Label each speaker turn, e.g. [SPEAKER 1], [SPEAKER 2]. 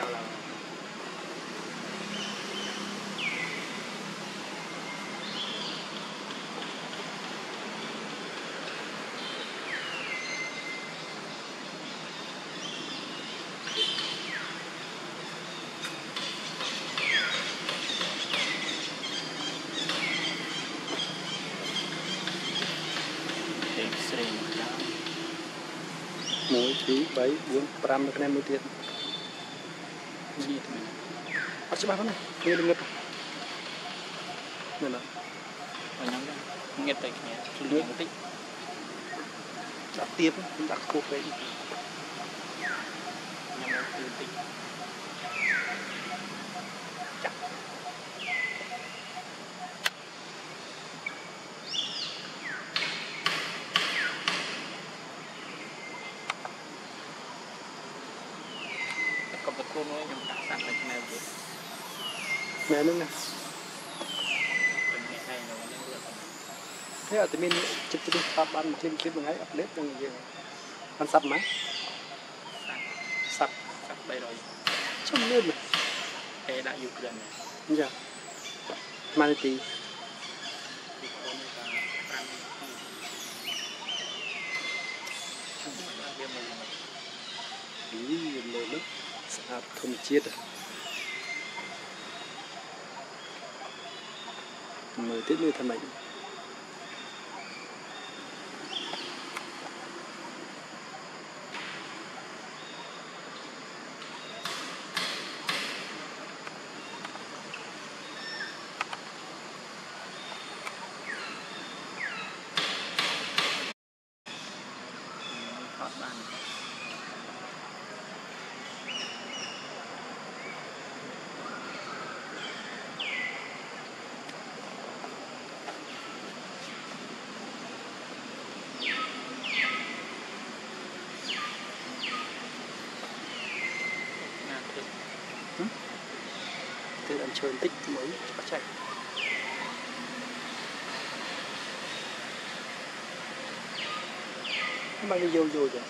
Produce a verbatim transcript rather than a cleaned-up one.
[SPEAKER 1] là mũi tí bảy bốn pram cái này mũi tiền gì thì mình bắt cho ba con này nghe đừng ngất này là mình nhắm ra ngất tại nhà chúng tôi tích đã tiếp đã khô cái nhắm ra từ tích chặt có một cô nói nhầm cả sẵn là thế nào vậy mẹ nữa nè thế ở từ bên chụp chụp pháp ban trên trên một ngày update trong gì ban sập má sập sập đây rồi trong lên này thế đã dùng gần này giờ mang tí ý lời lắm sạp thùng chiết à mời tiếp như thằng này từ ăn chơi tích mới bắt chạy mang đi vô rồi rồi